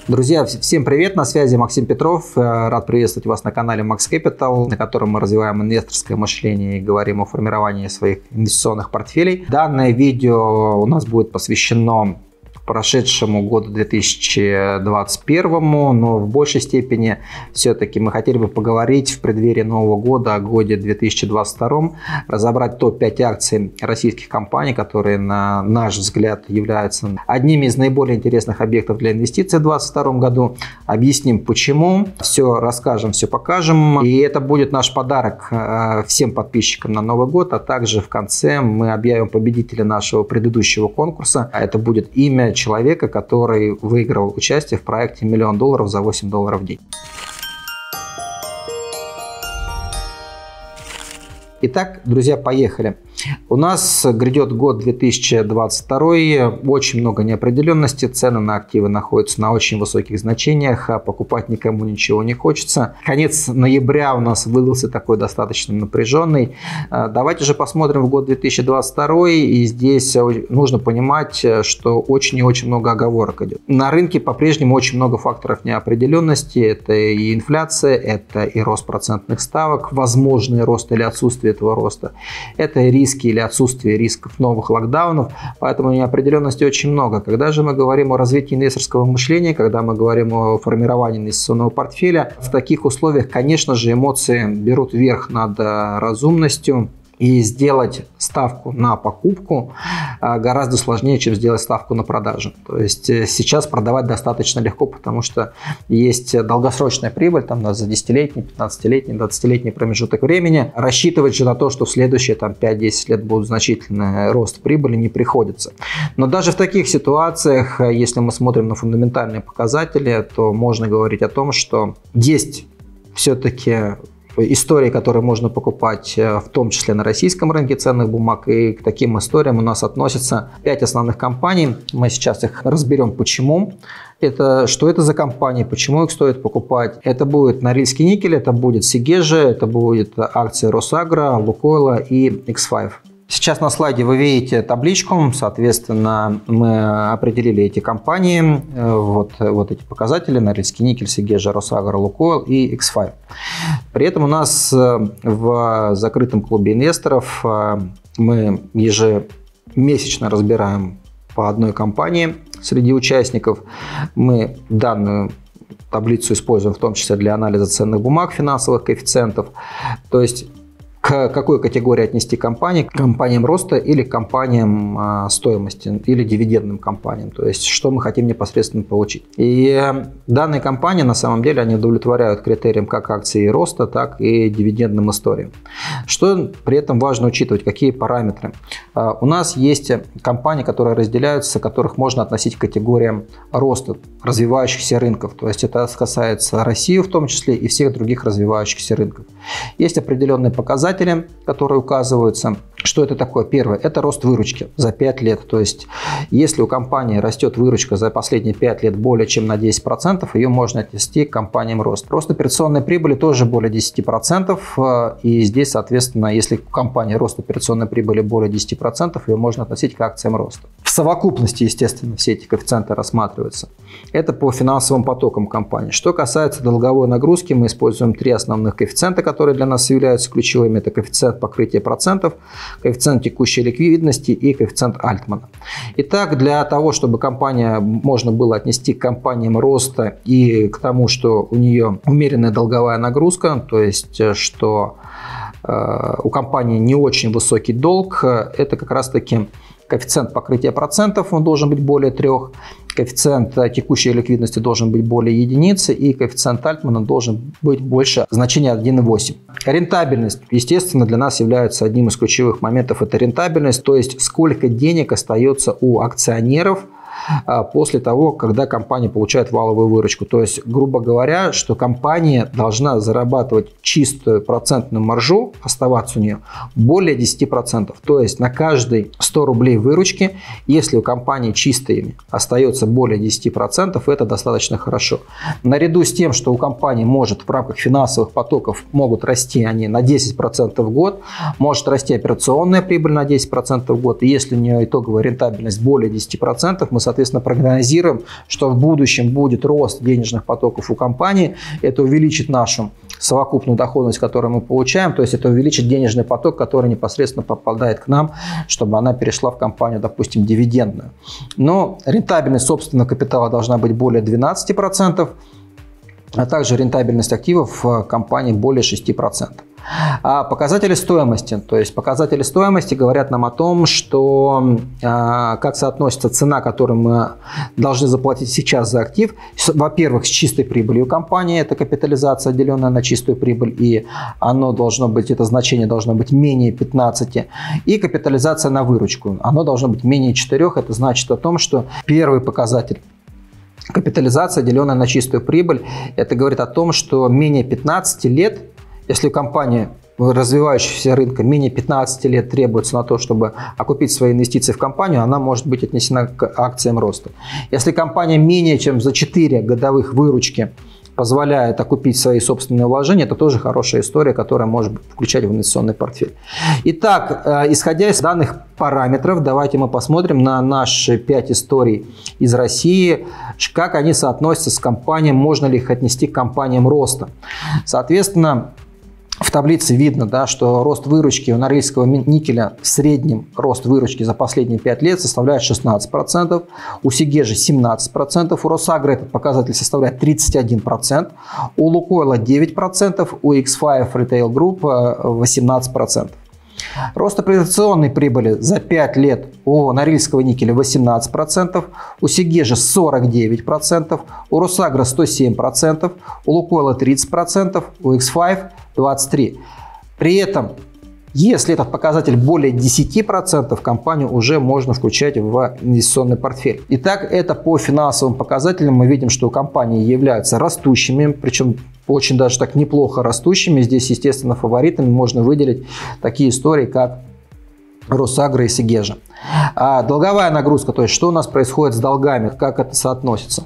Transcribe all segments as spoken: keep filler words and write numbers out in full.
Друзья, всем привет, на связи Максим Петров. Рад приветствовать вас на канале Max Capital, на котором мы развиваем инвесторское мышление и говорим о формировании своих инвестиционных портфелей. Данное видео у нас будет посвящено прошедшему году две тысячи двадцать первому, но в большей степени все-таки мы хотели бы поговорить в преддверии Нового года о годе две тысячи двадцать втором, разобрать топ пять акций российских компаний, которые, на наш взгляд, являются одними из наиболее интересных объектов для инвестиций в две тысячи двадцать втором году. Объясним почему, все расскажем, все покажем. И это будет наш подарок всем подписчикам на Новый год, а также в конце мы объявим победителя нашего предыдущего конкурса. Это будет имя человека, который выиграл участие в проекте «Миллион долларов за восемь долларов в день». Итак, друзья, поехали. У нас грядет год две тысячи двадцать второй, очень много неопределенности, цены на активы находятся на очень высоких значениях, а покупать никому ничего не хочется. Конец ноября у нас выдался такой достаточно напряженный. Давайте же посмотрим в год две тысячи двадцать второй, и здесь нужно понимать, что очень и очень много оговорок идет. На рынке по-прежнему очень много факторов неопределенности, это и инфляция, это и рост процентных ставок, возможный рост или отсутствие этого роста, это и риски или отсутствие рисков новых локдаунов, поэтому неопределенности очень много. Когда же мы говорим о развитии инвесторского мышления, когда мы говорим о формировании инвестиционного портфеля, в таких условиях, конечно же, эмоции берут верх над разумностью. И сделать ставку на покупку гораздо сложнее, чем сделать ставку на продажу. То есть сейчас продавать достаточно легко, потому что есть долгосрочная прибыль там, за десятилетний, пятнадцатилетний, двадцатилетний промежуток времени. Рассчитывать же на то, что в следующие пять-десять лет будет значительный рост прибыли, не приходится. Но даже в таких ситуациях, если мы смотрим на фундаментальные показатели, то можно говорить о том, что есть все-таки истории, которые можно покупать, в том числе на российском рынке ценных бумаг, и к таким историям у нас относятся пять основных компаний. Мы сейчас их разберем, почему. Это, что это за компании, почему их стоит покупать. Это будет Норильский никель, это будет Сигежа, это будет акции Росагро, Лукойла и икс пять. Сейчас на слайде вы видите табличку, соответственно, мы определили эти компании, вот, вот эти показатели: Норильский никель, Сигежа, Росагро, Лукойл и икс пять. При этом у нас в закрытом клубе инвесторов мы ежемесячно разбираем по одной компании среди участников. Мы данную таблицу используем в том числе для анализа ценных бумаг, финансовых коэффициентов, то есть к какой категории отнести компании, к компаниям роста или к компаниям а, стоимости, или дивидендным компаниям, то есть что мы хотим непосредственно получить. И данные компании на самом деле они удовлетворяют критериям как акции роста, так и дивидендным историям. Что при этом важно учитывать, какие параметры. А, у нас есть компании, которые разделяются, которых можно относить к категориям роста развивающихся рынков, то есть это касается России в том числе и всех других развивающихся рынков. Есть определенные показатели, которые указываются. Что это такое? Первое – это рост выручки за пять лет. То есть, если у компании растет выручка за последние пять лет более чем на десять процентов, ее можно отнести к компаниям рост. Рост операционной прибыли тоже более десяти процентов. И здесь, соответственно, если у компании рост операционной прибыли более десяти процентов, ее можно относить к акциям роста. В совокупности, естественно, все эти коэффициенты рассматриваются. Это по финансовым потокам компании. Что касается долговой нагрузки, мы используем три основных коэффициента, которые для нас являются ключевыми. Это коэффициент покрытия процентов, коэффициент текущей ликвидности и коэффициент Альтмана. Итак, для того, чтобы компания можно было отнести к компаниям роста и к тому, что у нее умеренная долговая нагрузка, то есть что э, у компании не очень высокий долг, это как раз-таки коэффициент покрытия процентов, он должен быть более трех, коэффициент текущей ликвидности должен быть более единицы, и коэффициент Альтмана должен быть больше значения один и восемь. Рентабельность, естественно, для нас является одним из ключевых моментов. Это рентабельность, то есть сколько денег остается у акционеров после того, когда компания получает валовую выручку. То есть, грубо говоря, что компания должна зарабатывать чистую процентную маржу, оставаться у нее более десяти процентов. То есть, на каждые сто рублей выручки, если у компании чистыми остается более десяти процентов, это достаточно хорошо. Наряду с тем, что у компании может в рамках финансовых потоков могут расти они на десять процентов в год, может расти операционная прибыль на десять процентов в год, и если у нее итоговая рентабельность более десяти процентов, мы соответственно, прогнозируем, что в будущем будет рост денежных потоков у компании. Это увеличит нашу совокупную доходность, которую мы получаем, то есть это увеличит денежный поток, который непосредственно попадает к нам, чтобы она перешла в компанию, допустим, дивидендную. Но рентабельность собственного капитала должна быть более двенадцати процентов, а также рентабельность активов в компании более шести процентов. А показатели стоимости, то есть показатели стоимости говорят нам о том, что а, как соотносится цена, которую мы должны заплатить сейчас за актив, во-первых, с чистой прибылью компании, это капитализация, деленная на чистую прибыль, и оно должно быть, это значение должно быть менее пятнадцати, и капитализация на выручку, оно должно быть менее четырёх, это значит о том, что первый показатель, капитализация, деленная на чистую прибыль, это говорит о том, что менее пятнадцати лет, если компания, развивающаяся рынка, менее пятнадцати лет требуется на то, чтобы окупить свои инвестиции в компанию, она может быть отнесена к акциям роста. Если компания менее чем за четыре годовых выручки позволяет окупить свои собственные вложения, это тоже хорошая история, которая может включать в инвестиционный портфель. Итак, исходя из данных параметров, давайте мы посмотрим на наши пять историй из России, как они соотносятся с компаниями, можно ли их отнести к компаниям роста. Соответственно, в таблице видно, да, что рост выручки у Норильского никеля, в среднем рост выручки за последние пять лет составляет шестнадцать процентов, у Сигежи семнадцать процентов, у Росагро этот показатель составляет тридцать один процент, у Лукойла девять процентов, у икс пять Retail Group восемнадцать процентов. Рост операционной прибыли за пять лет у Норильского никеля восемнадцать процентов, у Сигежи сорок девять процентов, у Росагро сто семь процентов, у Лукойла тридцать процентов, у икс пять двадцать три процента. При этом, если этот показатель более десяти процентов, компанию уже можно включать в инвестиционный портфель. Итак, это по финансовым показателям мы видим, что компании являются растущими, причем очень даже так неплохо растущими. Здесь, естественно, фаворитами можно выделить такие истории, как Росагро и Сигежа. А долговая нагрузка, то есть что у нас происходит с долгами, как это соотносится.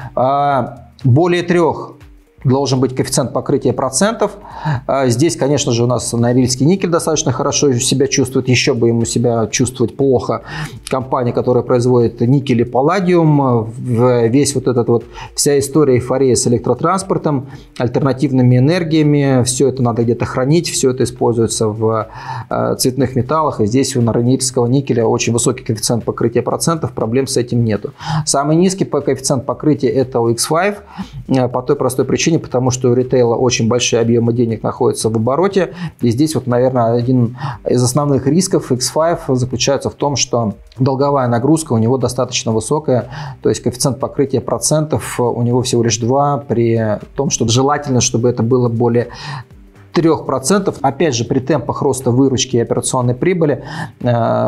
А более трех должен быть коэффициент покрытия процентов. Здесь, конечно же, у нас Норильский никель достаточно хорошо себя чувствует. Еще бы ему себя чувствовать плохо компания, которая производит никель и палладиум. Весь вот этот вот, вся история эйфории с электротранспортом, альтернативными энергиями. Все это надо где-то хранить. Все это используется в цветных металлах. И здесь у Норильского никеля очень высокий коэффициент покрытия процентов. Проблем с этим нету. Самый низкий коэффициент покрытия это у икс пять. По той простой причине, потому что у ритейла очень большие объемы денег находятся в обороте. И здесь, вот, наверное, один из основных рисков икс пять заключается в том, что долговая нагрузка у него достаточно высокая, то есть коэффициент покрытия процентов у него всего лишь два, при том, что желательно, чтобы это было более трёх процентов. Опять же, при темпах роста выручки и операционной прибыли э,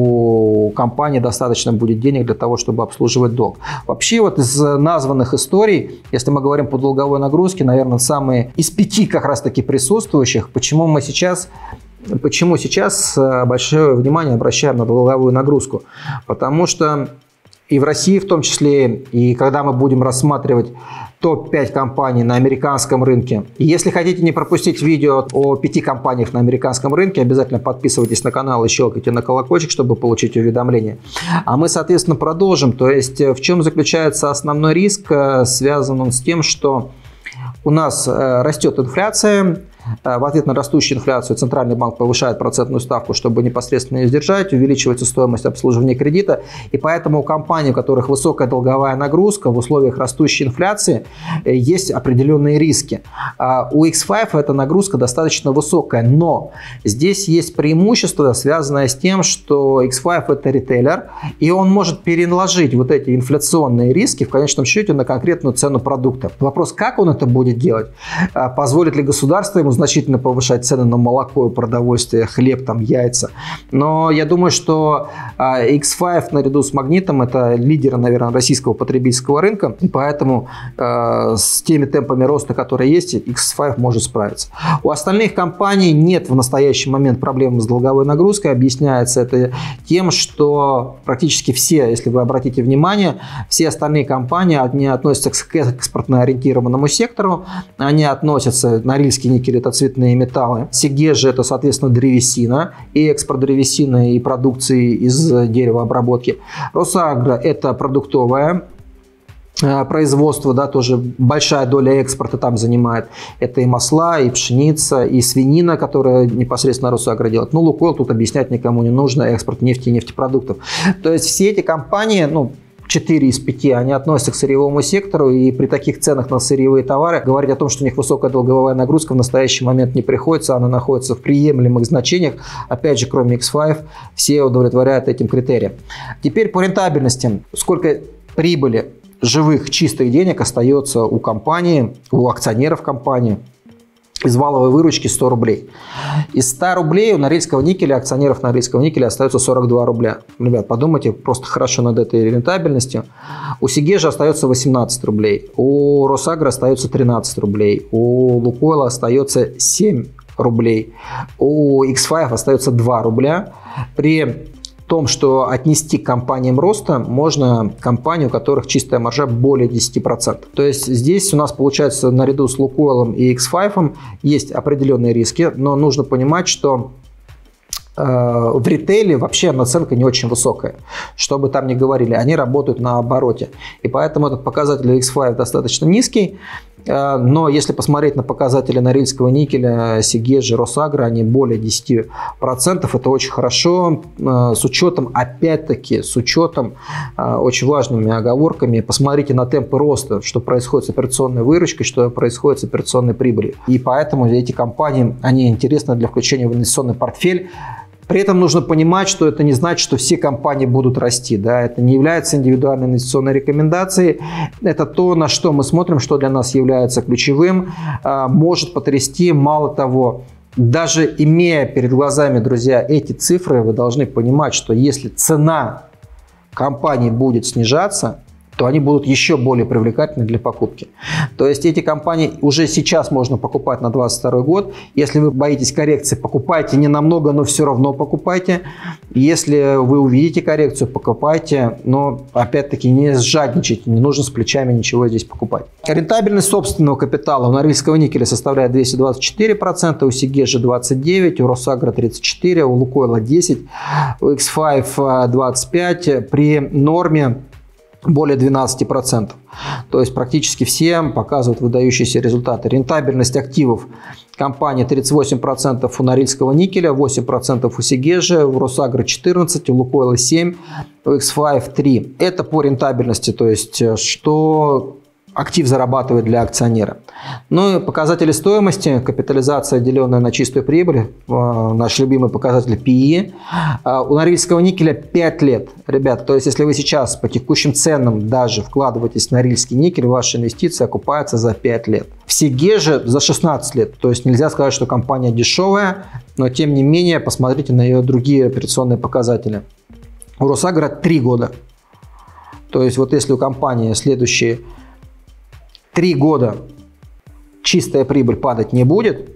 у компании достаточно будет денег для того, чтобы обслуживать долг. Вообще, вот из названных историй, если мы говорим по долговой нагрузке, наверное, самые из пяти как раз-таки присутствующих, почему мы сейчас... Почему сейчас большое внимание обращаем на долговую нагрузку? Потому что и в России в том числе, и когда мы будем рассматривать топ пять компаний на американском рынке. И если хотите не пропустить видео о пяти компаниях на американском рынке, обязательно подписывайтесь на канал и щелкайте на колокольчик, чтобы получить уведомления. А мы, соответственно, продолжим. То есть в чем заключается основной риск? Связан он с тем, что у нас растет инфляция. В ответ на растущую инфляцию Центральный банк повышает процентную ставку, чтобы непосредственно ее сдержать, увеличивается стоимость обслуживания кредита. И поэтому у компаний, у которых высокая долговая нагрузка в условиях растущей инфляции, есть определенные риски. У икс пять эта нагрузка достаточно высокая, но здесь есть преимущество, связанное с тем, что икс пять это ритейлер, и он может переложить вот эти инфляционные риски в конечном счете на конкретную цену продукта. Вопрос, как он это будет делать? Позволит ли государство ему значительно повышать цены на молоко, продовольствие, хлеб, там, яйца. Но я думаю, что икс пять наряду с Магнитом это лидеры, наверное, российского потребительского рынка. И поэтому э, с теми темпами роста, которые есть, икс пять может справиться. У остальных компаний нет в настоящий момент проблем с долговой нагрузкой. Объясняется это тем, что практически все, если вы обратите внимание, все остальные компании, они относятся к экспортно ориентированному сектору. Они относятся, Норильский никель текстиль – это цветные металлы. Сигежа – это, соответственно, древесина и экспорт древесины и продукции из деревообработки. Росагро – это продуктовая производство, да, тоже большая доля экспорта там занимает. Это и масла, и пшеница, и свинина, которая непосредственно Росагро делает. Ну, Лукойл тут объяснять никому не нужно, экспорт нефти и нефтепродуктов. То есть все эти компании, ну, четыре из пяти, они относятся к сырьевому сектору, и при таких ценах на сырьевые товары говорить о том, что у них высокая долговая нагрузка, в настоящий момент не приходится, она находится в приемлемых значениях. Опять же, кроме икс пять, все удовлетворяют этим критериям. Теперь по рентабельности. Сколько прибыли живых чистых денег остается у компании, у акционеров компании? Из валовой выручки сто рублей. Из ста рублей у Норильского никеля, акционеров Норильского никеля остается сорок два рубля. Ребят, подумайте просто хорошо над этой рентабельностью. У Сигежа остается восемнадцать рублей, у Росагро остается тринадцать рублей, у Лукойла остается семь рублей, у икс пять остается два рубля. При том, что отнести к компаниям роста можно компании, у которых чистая маржа более десяти процентов. То есть здесь у нас получается наряду с Лукойлом и икс пять есть определенные риски, но нужно понимать, что э, в ритейле вообще наценка не очень высокая. Что бы там ни говорили, они работают на обороте. И поэтому этот показатель икс пять достаточно низкий. Но если посмотреть на показатели Норильского никеля, Сигежи, Росагро, они более десяти процентов. Это очень хорошо. С учетом, опять-таки, с учетом очень важными оговорками. Посмотрите на темпы роста, что происходит с операционной выручкой, что происходит с операционной прибылью. И поэтому эти компании, они интересны для включения в инвестиционный портфель. При этом нужно понимать, что это не значит, что все компании будут расти. Да? Это не является индивидуальной инвестиционной рекомендацией. Это то, на что мы смотрим, что для нас является ключевым. Может потрясти. Мало того, даже имея перед глазами, друзья, эти цифры, вы должны понимать, что если цена компании будет снижаться, то они будут еще более привлекательны для покупки. То есть эти компании уже сейчас можно покупать на двадцать второй год. Если вы боитесь коррекции, покупайте не намного, но все равно покупайте. Если вы увидите коррекцию, покупайте, но опять-таки не сжадничайте, не нужно с плечами ничего здесь покупать. Рентабельность собственного капитала у Норильского никеля составляет двести двадцать четыре процента, у Сигежи двадцать девять процентов, у Росагро тридцать четыре процента, у Лукойла десять процентов, у икс пять двадцать пять процентов. При норме более двенадцати процентов. То есть практически все показывают выдающиеся результаты. Рентабельность активов компании тридцать восемь процентов у Норильского никеля, восемь процентов у Сигежи, у Росагро четырнадцать процентов, у Лукойла семь процентов, у икс пять три процента. Это по рентабельности, то есть что актив зарабатывает для акционера. Ну и показатели стоимости, капитализация, деленная на чистую прибыль, наш любимый показатель пи и. У Норильского никеля пять лет. Ребят, то есть если вы сейчас по текущим ценам даже вкладываетесь в Норильский никель, ваши инвестиции окупаются за пять лет. В Сигеже за шестнадцать лет. То есть нельзя сказать, что компания дешевая, но тем не менее посмотрите на ее другие операционные показатели. У Росагро три года. То есть вот если у компании следующие три года чистая прибыль падать не будет,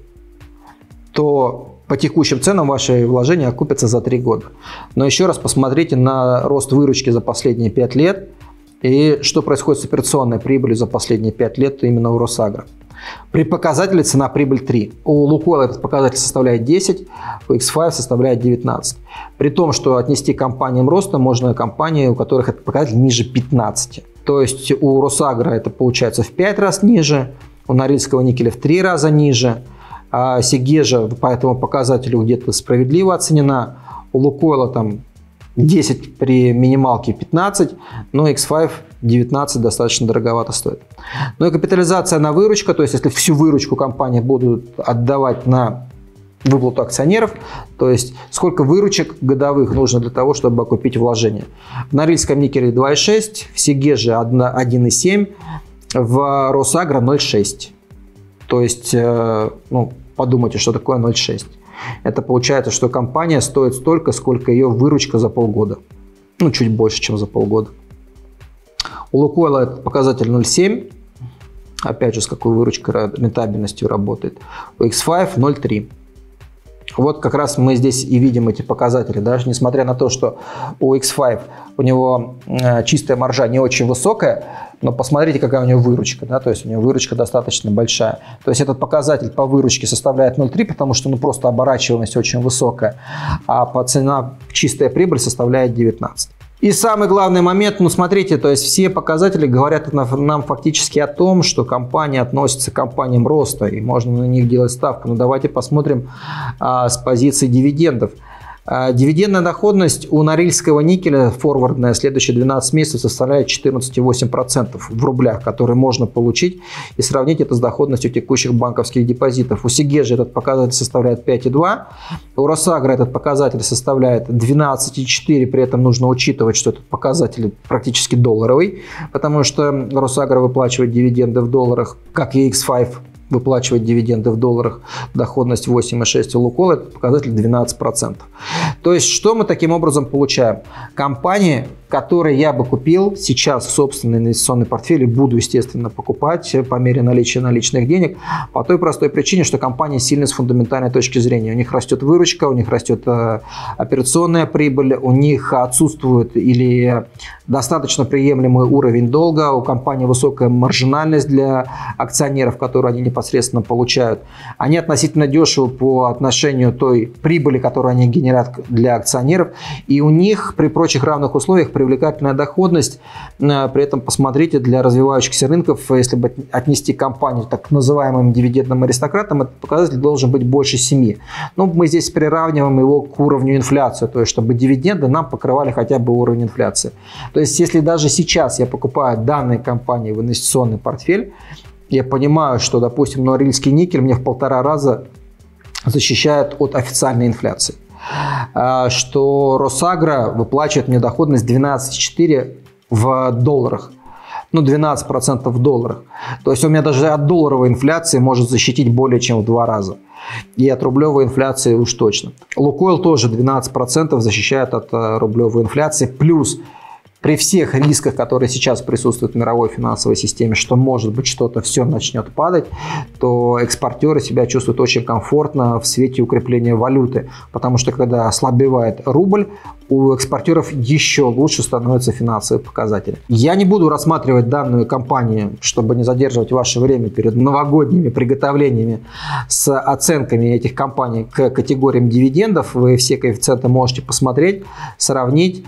то по текущим ценам ваши вложения окупятся за три года. Но еще раз посмотрите на рост выручки за последние пять лет и что происходит с операционной прибылью за последние пять лет именно у Росагро. При показателе цена-прибыль три. У Лукойла этот показатель составляет десять, у икс пять составляет девятнадцать. При том, что отнести к компаниям роста можно компании, у которых этот показатель ниже пятнадцати. То есть у Росагро это получается в пять раз ниже, у Норильского никеля в три раза ниже, а Сигежа по этому показателю где-то справедливо оценена, у Лукойла там десять при минималке пятнадцать, но икс пять девятнадцать достаточно дороговато стоит. Ну и капитализация на выручку, то есть если всю выручку компании будут отдавать на выплату акционеров, то есть сколько выручек годовых нужно для того, чтобы окупить вложения. В Норильском никеле два и шесть, в Сигеже один и семь, в Росагро ноль и шесть. То есть, ну, подумайте, что такое ноль и шесть. Это получается, что компания стоит столько, сколько ее выручка за полгода. Ну, чуть больше, чем за полгода. У Лукойла этот показатель ноль и семь. Опять же, с какой выручкой, рентабельностью работает. У икс пять ноль и три. Вот как раз мы здесь и видим эти показатели. Даже несмотря на то, что у икс пять у него чистая маржа не очень высокая, но посмотрите, какая у него выручка. Да? То есть у него выручка достаточно большая. То есть этот показатель по выручке составляет ноль целых три десятых, потому что ну, просто оборачиваемость очень высокая. А по цена чистая прибыль составляет девятнадцать. И самый главный момент, ну смотрите, то есть все показатели говорят нам фактически о том, что компания относится к компаниям роста и можно на них делать ставку. Но давайте посмотрим а, с позиции дивидендов. А, дивидендная доходность у Норильского никеля форвардная следующие двенадцать месяцев составляет четырнадцать целых восемь десятых процента в рублях, которые можно получить и сравнить это с доходностью текущих банковских депозитов. У Сигежи этот показатель составляет пять целых два десятых, у Росагро этот показатель составляет двенадцать целых четыре десятых, при этом нужно учитывать, что этот показатель практически долларовый, потому что Росагро выплачивает дивиденды в долларах, как и икс пять выплачивать дивиденды в долларах, доходность восемь целых шесть десятых, у Лукойла это показатель двенадцать процентов. То есть, что мы таким образом получаем? Компании, которые я бы купил сейчас в собственный инвестиционный портфель и буду, естественно, покупать по мере наличия наличных денег, по той простой причине, что компания сильна с фундаментальной точки зрения. У них растет выручка, у них растет э, операционная прибыль, у них отсутствует или достаточно приемлемый уровень долга, у компании высокая маржинальность для акционеров, которую они непосредственно получают. Они относительно дешевы по отношению той прибыли, которую они генерят для акционеров, и у них при прочих равных условиях привлекательная доходность. При этом посмотрите, для развивающихся рынков, если бы отнести компанию так называемым дивидендным аристократам, этот показатель должен быть больше семи. Но мы здесь приравниваем его к уровню инфляции, то есть чтобы дивиденды нам покрывали хотя бы уровень инфляции. То есть если даже сейчас я покупаю данные компании в инвестиционный портфель, я понимаю, что, допустим, Норильский никель мне в полтора раза защищает от официальной инфляции. Что Росагро выплачивает мне доходность двенадцать целых четыре десятых в долларах. Ну, двенадцать процентов в долларах. То есть у меня даже от долларовой инфляции может защитить более чем в два раза. И от рублевой инфляции уж точно. Лукойл тоже двенадцать процентов защищает от рублевой инфляции. Плюс при всех рисках, которые сейчас присутствуют в мировой финансовой системе, что может быть что-то все начнет падать, то экспортеры себя чувствуют очень комфортно в свете укрепления валюты. Потому что когда ослабевает рубль, у экспортеров еще лучше становятся финансовые показатели. Я не буду рассматривать данную компанию, чтобы не задерживать ваше время перед новогодними приготовлениями с оценками этих компаний к категориям дивидендов. Вы все коэффициенты можете посмотреть, сравнить.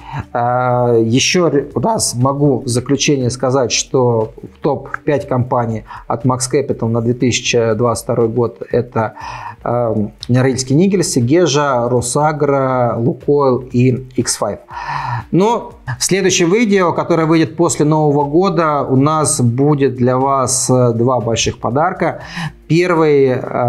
Еще раз могу в заключение сказать, что топ пять компаний от Max Capital на две тысячи двадцать второй год это Норильский никель, Сигежа, Росагро, Лукойл и икс пять. Но в следующем видео, которое выйдет после Нового года, у нас будет для вас два больших подарка. Первый,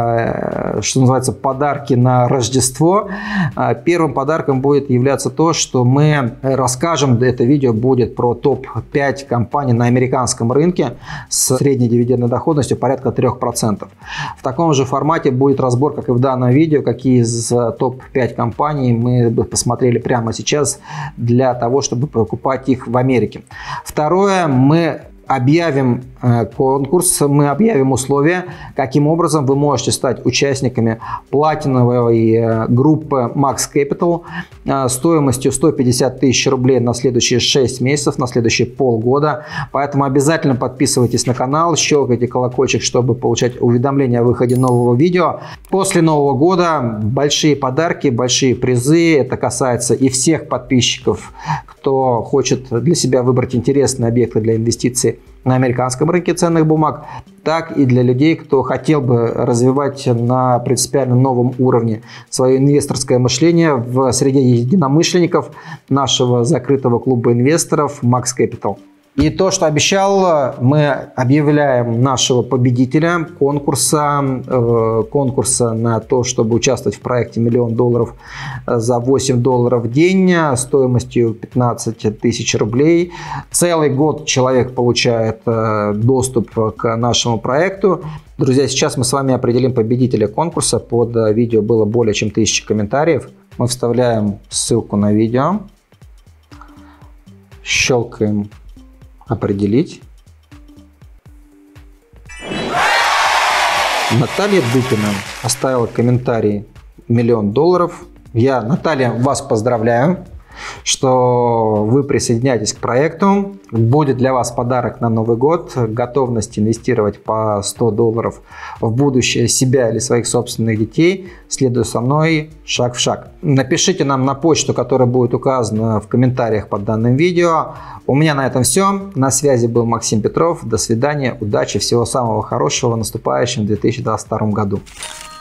что называется, подарки на Рождество. Первым подарком будет являться то, что мы расскажем, это видео будет про топ пять компаний на американском рынке с средней дивидендной доходностью порядка трех процентов. В таком же формате будет разбор, как и в данном видео, какие из топ пять компаний мы бы посмотрели прямо сейчас для того, чтобы покупать их в Америке. Второе, мы объявим конкурс, мы объявим условия, каким образом вы можете стать участниками платиновой группы Max Capital стоимостью сто пятьдесят тысяч рублей на следующие шесть месяцев, на следующие полгода. Поэтому обязательно подписывайтесь на канал, щелкайте колокольчик, чтобы получать уведомления о выходе нового видео. После Нового года большие подарки, большие призы. Это касается и всех подписчиков, кто хочет для себя выбрать интересные объекты для инвестиций на американском рынке ценных бумаг, так и для людей, кто хотел бы развивать на принципиально новом уровне свое инвесторское мышление в среде единомышленников нашего закрытого клуба инвесторов Max Capital. И то, что обещал, мы объявляем нашего победителя конкурса, э, конкурса на то, чтобы участвовать в проекте «Миллион долларов за восемь долларов в день» стоимостью пятнадцать тысяч рублей. Целый год человек получает э, доступ к нашему проекту. Друзья, сейчас мы с вами определим победителя конкурса. Под видео было более чем тысяча комментариев. Мы вставляем ссылку на видео, щелкаем «Определить». Наталья Дупина оставила комментарий миллион долларов. Я, Наталья, вас поздравляю, что вы присоединяетесь к проекту. Будет для вас подарок на Новый год. Готовность инвестировать по сто долларов в будущее себя или своих собственных детей. Следуя со мной шаг в шаг. Напишите нам на почту, которая будет указана в комментариях под данным видео. У меня на этом все. На связи был Максим Петров. До свидания, удачи, всего самого хорошего в наступающем две тысячи двадцать втором году.